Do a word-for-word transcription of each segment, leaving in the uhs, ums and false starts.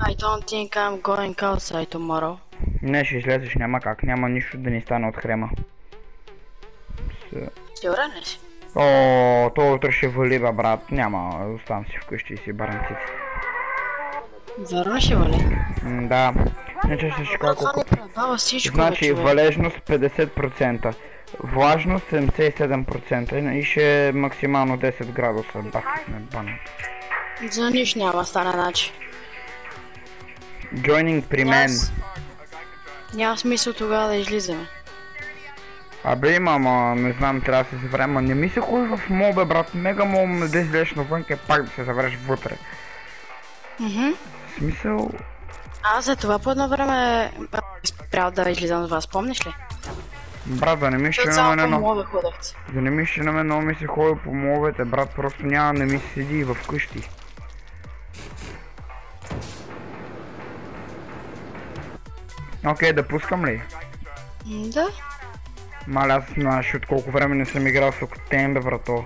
I don't think I'm going outside tomorrow. Не, ще излезеш, няма как, няма нищо да ни стане от хрема. Сигурен ли си? О, то утре ще вали, бе, брат, няма, оставам си вкъщи и си барам птици. Верно ще вали? М, да, иначе ще ще кажа колко... Това всичко, Значи, бе, валежност петдесет процента, влажност седемдесет и седем процента и ще е максимално десет градуса, бах, не бана. За нищо няма стане начин. Joining при мен. Няма смисъл тогава да излизаме. Абе има, ама не знам, трябва да се завря, ама не ми се ходи в мол, бе, брат, мега мол, не да излезеш навън, е пак да се завреш вътре. Мхм. В смисъл... Аз за това по едно време спрял да излизам с вас, помниш ли? Брат, да не мислиш, че на мен едно... Да не мислиш, че на мен много ми се ходи по моловете, брат, просто няма да ми се седи и вкъщи. Окей, да пускам ли? Да. Маля, аз знаеш от колко време не съм играл с Октембе, брато.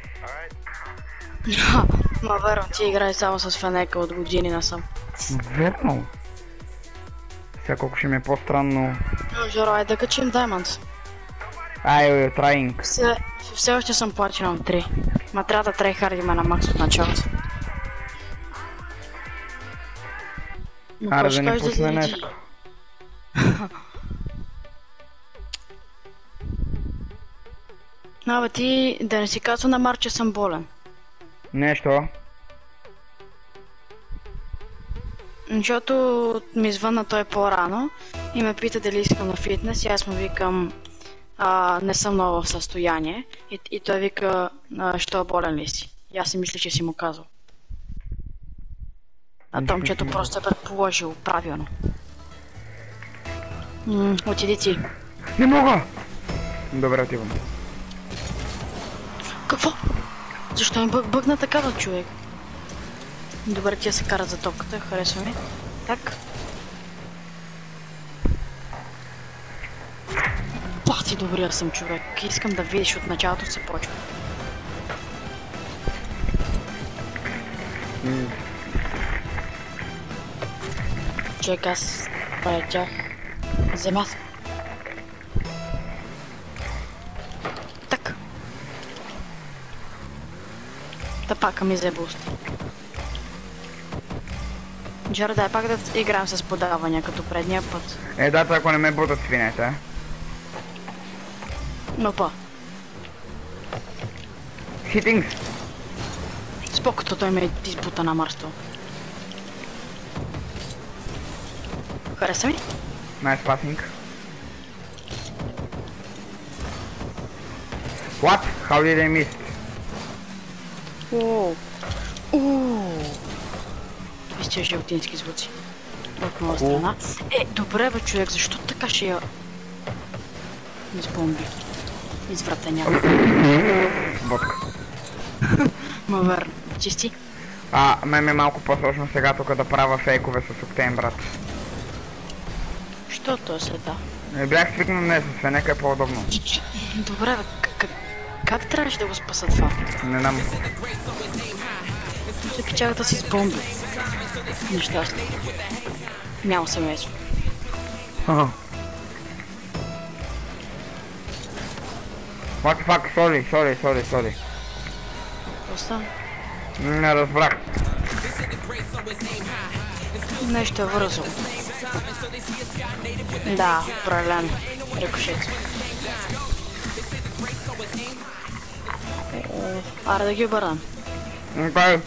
Ма верно, ти играй само с Фенека от години насам. Верно. Сега колко ще ми е по-странно. Но, Жоро, ай да качим Diamonds. Ай, траинг. Все, все още съм Platinum три. Ма трябва да трейхардиме на макс от началото. Аре да ни пусне нещо. Абе ти да не си казва на Марк, че съм болен. Нещо? Защото ми звънна той по-рано и ме пита дали искам на фитнес и аз му викам а, не съм много в състояние и, и той вика а, що болен ли си? И аз си мисля, че си му казал. А Томчето просто е предположил правилно. М, отиди ти. Не мога! Добре, отивам. Какво? Защо ми бъг, бъгна такава човек? Добре, тия се карат за топката, харесва ми. Так. Бах ти добрия съм човек. Искам да видиш от началото се почва. Mm. Човек, аз полетях земята. Так. Та пака ми взе буст. Джаро, дай пак да играем с подавания като предния път. Е, да, ако не ме бутат свинете. Но па. Хитингс. Спокото той ме избута на Марсто. Хареса ми? Nice passing. What? How did I miss? Ооо. Ооо. Вижте жълтински звуци. От моя страна. Е, добре бе човек, защо така ще я... избомби? Извратеня. Ботка. Ма верно. Чисти? А, ме ме малко по-сложно сега тук да правя фейкове с Октейн, брат. Що то се да? Не бях свикнал днес с Фенека, е по-удобно. Добре бе, как, как трябваше да го спаса това? Не знам. Запечагата си с бомби. Нещастно. Няма семейство. What the fuck, sorry, sorry, sorry, sorry. Просто Не разбрах. нещо е вързало. Да, определено. Рикошет. Аре да ги обърнем. Окей.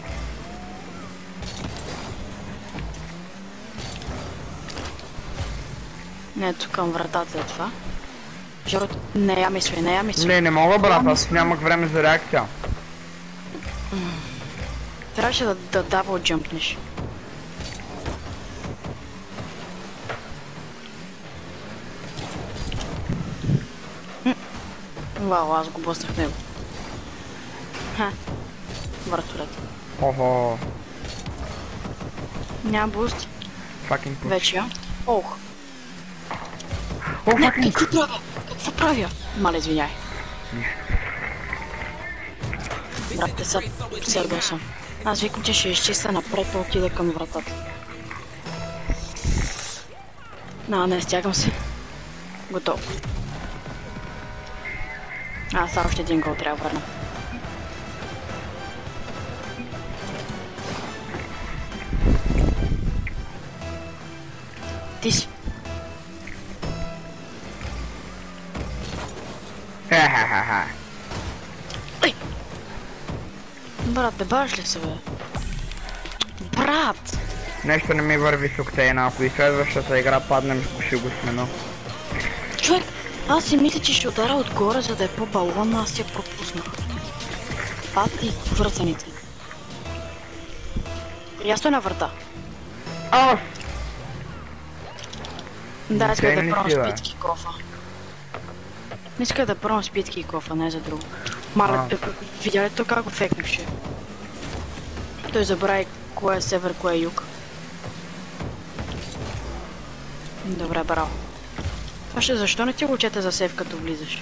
Не, ето към вратата е това. Жоро, не я мисли, не я мисли. Не, не мога, брат, аз нямах време за реакция. Трябваше да, да дабл джъмпнеш. Вау, аз го блъснах него. Ха, вратолет. Охо. Няма буст. Fucking push. Вече я. Ох. О, Не, fucking... какво правя? Какво правя? Мале, извиняй. Брат, те са сърдо съм. Аз викам, че ще изчиста напред, да отида към вратата. А, не, стягам се. Готов. А, само още един гол трябва да върна. Ти си. Ха-ха-ха-ха. Ей! Брат, бе, баш ли се, бе? Брат! Нещо не ми върви с октейна, ако и следващата игра паднем, ще го смена. Човек, аз си мисля, че ще удара отгоре, за да е по-балон, но аз я пропуснах. Пат и вързаните. Ясно е на врата. Ау! Да, иска Окей, да не пробвам си, бе. спитки и кофа. Не иска да пробвам спитки и кофа, не за друго. Мале, А. видя ли то как го фекнеше? Той забрави кое е север, кое е юг. Добре, браво. Още защо не ти го чете за сейф като влизаш?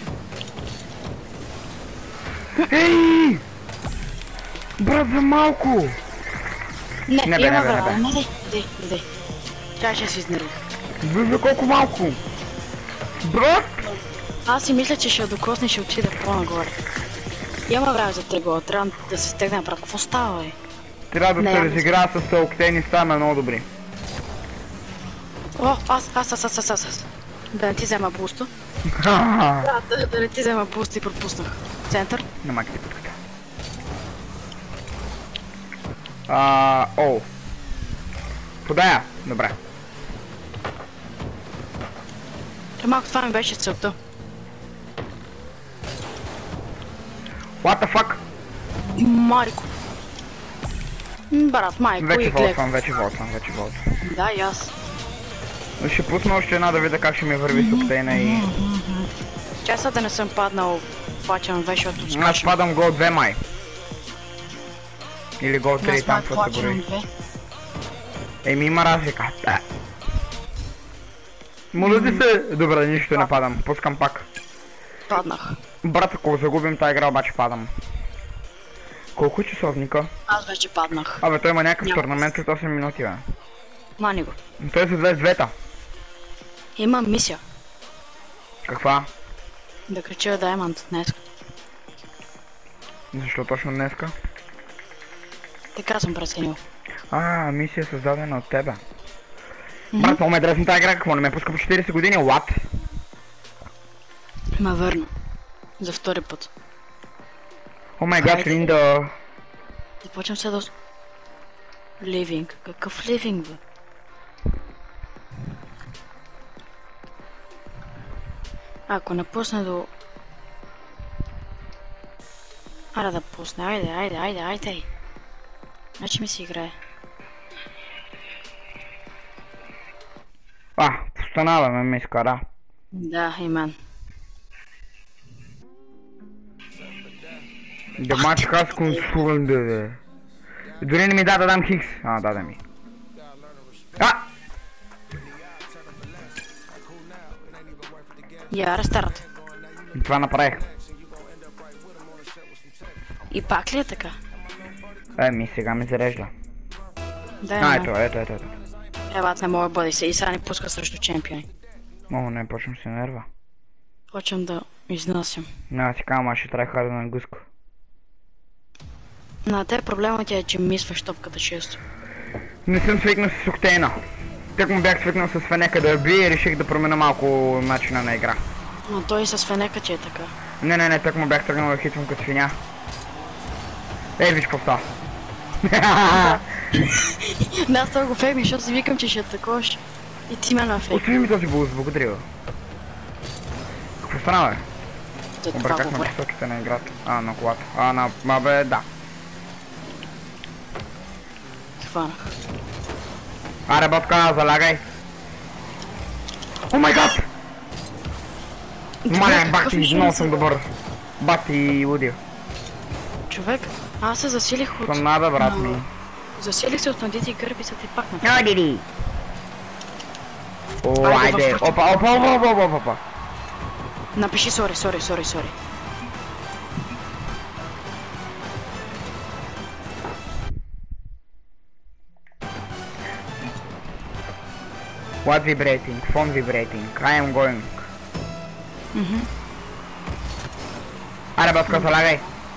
Ей! Брат, за малко! Не, Не бе, има не бе, не време, бе. не, дай, дай, дай. Тя ще се изнерви. Бе, за колко малко? Брат! Аз си мисля, че ще я докосне и ще отиде по-нагоре. Има време за три гола, трябва да се стегне, брат. Какво става, бе? Трябва да Не, се аз- разигра с октейни, ставаме много добри. О, аз, аз, аз, аз, аз, аз, аз. Да не ти взема буста. Ха-ха. Да, да, да не ти взема буста и пропуснах. Център. На майка ти путката. А, о. Подая. Добре. Та малко това ми беше целта. What the fuck? Майко. М, Брат, майко Вече и глек. волтвам, вече волтвам, вече волтвам. Да, и аз. Ще пусна още една да видя как ще ми върви с октейна и... Часа да не съм паднал фачен ве, защото Аз скачам. падам гол две май. Или гол три Аз там, пак какво се фачен брои. две. Еми има разлика. Да. Моля ти се. Добре, нищо не падам. Пускам пак. Паднах. Брат, ако загубим тази игра, обаче падам. Колко е часовника? Аз вече паднах. Абе, той има някакъв Няма. турнамент от осем минути, бе. Мани го. Той се две с двета. Има мисия. Каква? Да крича Даймонд днес. Защо точно днеска? Така съм преценил. А, мисия създадена от тебе. Мгм. Брат, много ме дресна тази игра, какво не ме пуска по четирийсет години, what? Ма върна. За втори път. О май гад, Хайде. Линда. Започвам се да... Ливинг. Какъв ливинг, бе? Ако не пусне до... Аре да пусне, айде, айде, айде, айде. Значи ми се играе. А, постанаваме ми изкара. Да, и мен. The match has concluded. Дори не ми да да дам хикс. А, даде ми. А! Я рестарт. Това направих. И пак ли е така? Еми, сега ми зарежда. Да, А, е, ето, ето, ето, ето. Е, бат, не мога да бъде се. И сега ни пуска срещу чемпиони. О, не, почвам се нерва. Почвам да изнасям. Не, си казвам, аз ще трябва харда на английско. На те проблемът ти е, че мисваш топката често. Не съм свикнал с октейна. Так му бях свикнал с фенека да я бие и реших да променя малко начина на игра. Но той с фенека, че е така. Не, не, не, так му бях тръгнал да хитвам като свиня. Ей, виж какво става. Да, аз това го феймих, защото си викам, че ще атакуваш. И ти ме нафейк. Отсви ми този булс, благодаря. Какво стана, бе? За това Объркахме говоря. посоките на играта. А, на колата. А, на... Ма бе, да. Хванах. Аре, ботка, залягай. О май гад! Маля, бах ти, много съм добър. Бах ти, лудил. Човек, аз се засилих от... Съм нада, брат ми. Засилих се от надите и гърби са ти пак на... Ай, диди! О, Айде, айде! в- Опа, опа, опа, опа, опа, опа. Напиши сори, сори, сори, сори. What vibrating? Phone vibrating. I am going. Мгм. Аре, Ботко, залагай.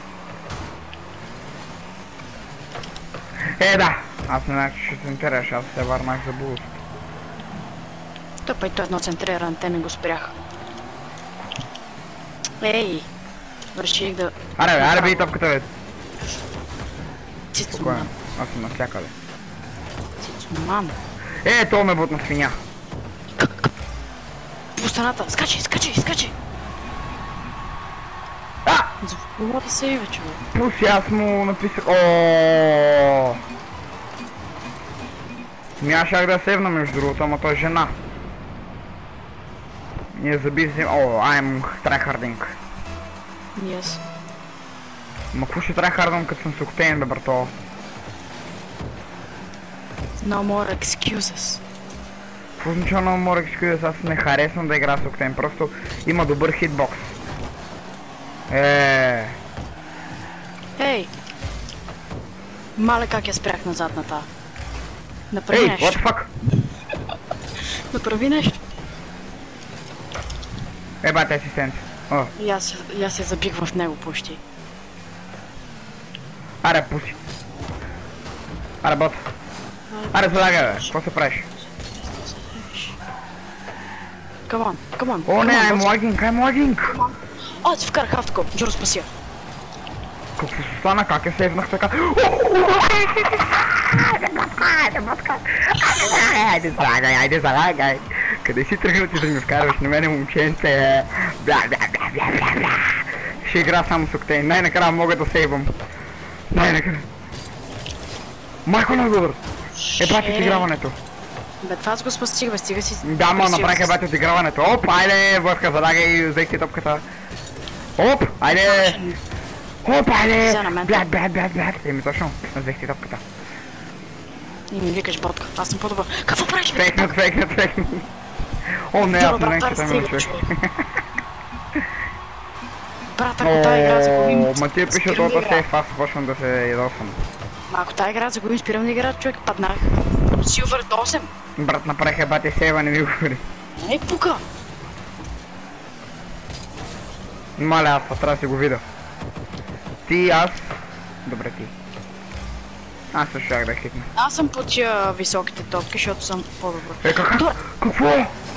Е, да. Аз не знах, че ще центрираш, аз се върнах за буст. Тъпай, то едно центриране, те ми го спряха. Ей! Реших да... Аре, бе, аре, бей топката, бе. Спокойно, Цицуман. аз съм навсякъде. Цицуман. Е, то ме бутна свиня. По стената! Скачи, скачи, скачи! А! За какво да се ива, човек? Пуси, аз му написах... Oooo! Ми аз щях да севна между другото, ама той е жена. Ние забизи... О, I'm tryharding. Yes. Ма какво ще tryhardам като съм с Octane, бе, брато? No more excuses. Какво означава No More Excuses? Аз не харесвам да игра с Octane, просто има добър хитбокс. Еее... Ей! Мале как я спрях назад на та. Направи Ей, нещо. what the fuck? Направи нещо. Е, бате асистент. О, И аз, и аз се забих в него почти. аре, пуси. Аре, бот. Аре, залагай, бе. Какво се правиш? Come on, come on. О, не, come on, I'm boss. lagging, I'm lagging. О, си вкарах автоко. Джуро, спася. Какво се стана? Как я сейвнах така? Айде, батка! Айде, залагай, айде, залагай! Къде си тръгнал ти да ми вкарваш на мене, момченце? Бля, бля, бля, бля, бля, бля! Ще игра само с Octane. Най-накрая мога да сейвам. Най-накрая. Майко на добър! Е, бати отиграването. Бе, това аз го спастих, бе, стига си... Да, ма направих е бати отиграването. Оп, айде, Върха, залагай, взехте топката. Оп, айде! Оп, айде! Взе на мен. Блядь, блядь, блядь, блядь. Еми точно, взехте топката. И ми викаш ботка, аз съм по-добър. Какво правиш, бе? Фейкнат, фейкнат, фейкнат. О, не, аз не знам, че там има човек. Брат, ако тази игра загубим... О, ма ти пише спирам да това играя. сейф, аз почвам да се ядосвам. Ма ако тази игра загубим, спирам да играя, човек, паднах. Силвър до осем. Брат, направих е бати сейва, не ми говори. Ей, пука! Маля, аз това трябва да си го видя. Ти, аз... Добре, ти. Аз също щях да хитна. Аз съм по тия високите топки, защото съм по-добър. Е, кака? Добре. Какво?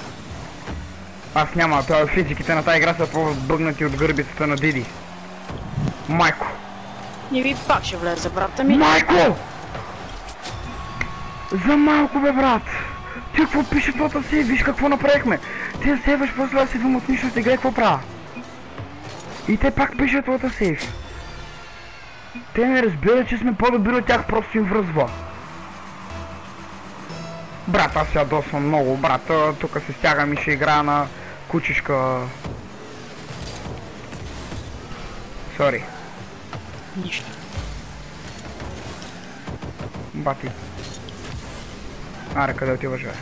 Аз няма, това физиките на тази игра са по-бъгнати от гърбицата на Диди. Майко! И ви пак ще влезе, брата ми. Майко! За малко, бе, брат! Ти какво пише това си? Виж какво направихме! Ти да сейваш, после аз идвам от нищо, сега какво правя? И те пак пишат това сейф. Те не разбират, че сме по-добри от тях, просто им връзва. Брат, аз се ядосвам много, брат. Тук се стягам и ще играя на кучешка. Сори. Нищо. Бати. Аре, къде отиваш, бе?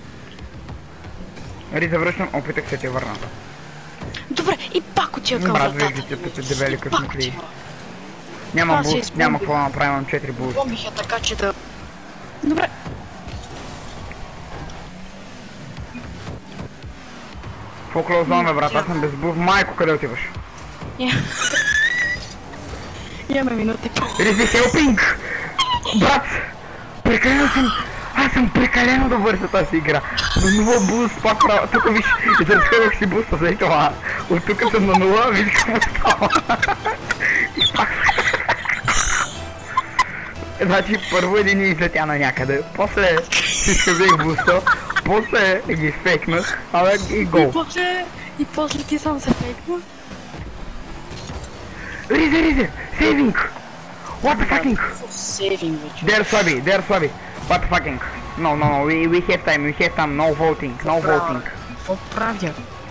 Ери, завръщам, опитах се ти върна. Добре, и пак отива към Брат, вратата. виждате, тъпи дебели И пак късметли. отива. Няма Това си буст, избомби. няма какво да направим, имам четири буст. Бомбих я така, че да... Добре. Какво клоузваме, брат? Аз съм без буст. Майко, къде отиваш? Я- Имаме минути. Ризи хелпинг! Брат! Прекалено съм... Аз съм прекалено добър за тази игра. На нула буст, пак правя. Тук виж, изразходвах си буста за това. От тук съм на нула, виж какво става. И пак... Значи първо един излетя на някъде, после си изхъбих буста, после ги фейкнах, абе и И гол. после... И после ти сам се фейкна. Ризе, ризе! Сейвинг! What the fucking? Сейвинг вече. They're слаби, they're слаби. What the fucking? No, no, no, we, we have time, we have time, no voting, no voting. Какво правя?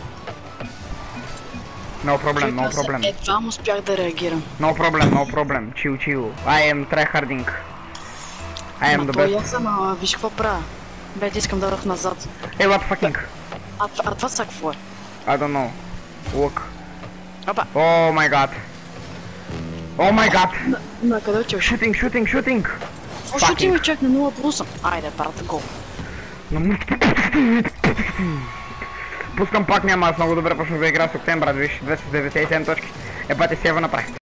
No problem, no problem. Едва му успях да реагирам. No problem, no problem. Chill, chill. I am tryharding. I am Ма the той best. аз съм, ама виж какво правя. Бе, искам да дадох назад. Hey, what the fucking? А, а това са какво е? I don't know. Look. Аба, Oh my god. Oh my god. на, на къде отиваш? Shooting, shooting, shooting. Какво ще ти ми чак на нула плюса? Айде, брат, гол. На муските. Пускам пак, няма, аз много добре почнах да игра с Октен, брат, виж, двеста деветдесет и седем точки. Ебате си, Ева направих.